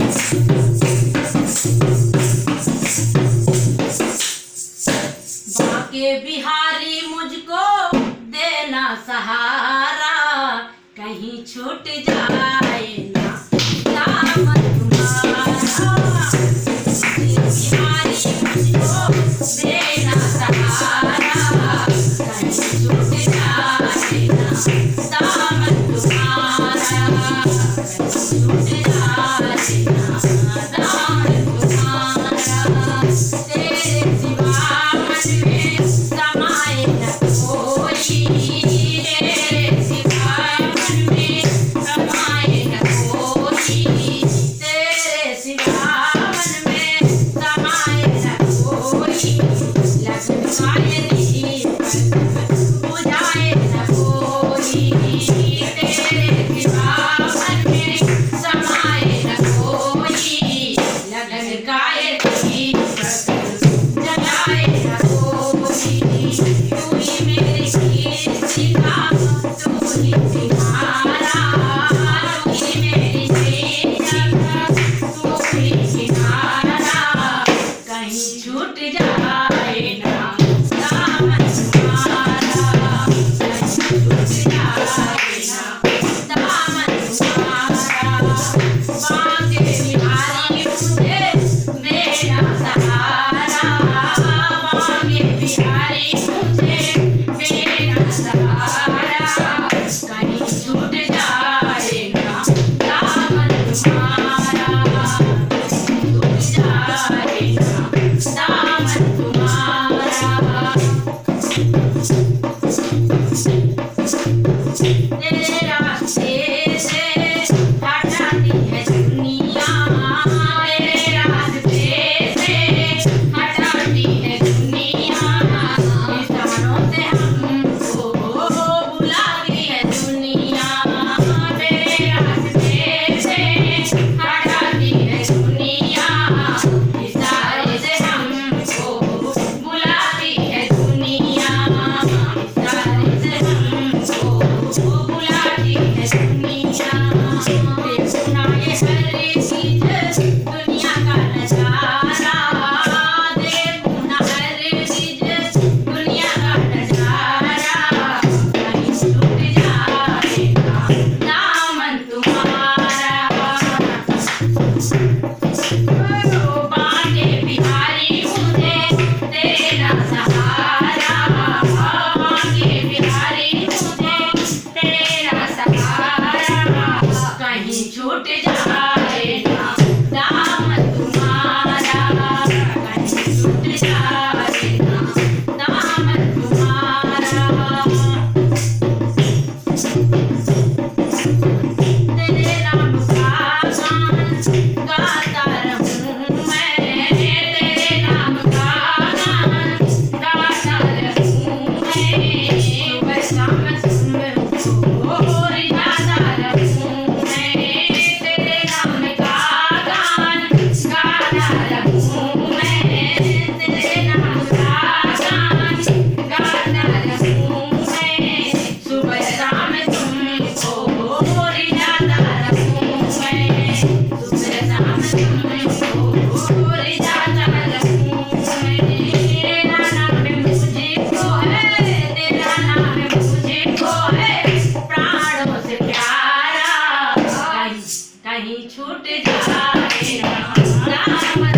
बाके बिहारी मुझको देना सहारा, कहीं छूट जाए ना दामन तुम्हारा। बिहारी मुझको देना सहारा, कहीं छूट जाए ना दामन तुम्हारा, कहीं छूट जाए ना दामन तुम्हारा। तेरे सिवा मन में समाए न कोई, तेरे सिवा मन में समाए न कोई, तेरे सिवा मन में समाए न कोई। लगन गाए नहीं बुझाए न कोई, तेरे सिवा मन में समाए न कोई। लगन गाए नहीं जगाए न कोई, तू ही मेरी कीर्ति का, तू ही तुम्हारा, तू ही मेरी इज्जत, तू ही तुम्हारा। कहीं छूट जाए ना दामन तुम्हारा, कहीं छूट जाए ना दामन तुम्हारा। बाके बिहारी मुझे मेरा सहारा, बाके बिहारी मुझे मेरा सहारा। कहीं छूट जाए ना दामन तुम्हारा, छूट जाए ना दामन तुम्हारा। तेरे रास्ते से हटाती है दुनिया, तेरे रास्ते से हटाती है दुनिया। निशानों से हमको बुलाती है दुनिया, तेरे रास्ते से हटाती है दुनिया। इशारे से हमको बुलाती है दुनिया, इशारे से हमको बुलाती है दुनिया। देखना ये हर चीज दुनिया का नजारा, देखना हर चीज दुनिया का नजारा। कहीं छूट जाए ना दामन तुम्हारा। बाके बिहारी मुझे तेरा सहारा, बाके बिहारी मुझे तेरा सहारा। कहीं छूट जाए ना दामन तुम्हारा, कहीं छूट जाए ना दामन तुम्हारा। तेरे नाम का गान गाता रहूं मैं, तेरे नाम का गान गाता रहूं मैं। सुबह शाम तुमको रिझाता रहूं मैं, तेरे नाम का गान गाता रहूं मैं, तेरे नाम का गान गाता रहूं मैं। सुबह शाम तुमको रिझाता रहूं मैं, सुबह शाम तुमको रिझाता रहूं मैं। तेरा नाम मुझको है, तेरा नाम मुझको है प्राणों से प्यारा। कहीं छूट जाए ना दामन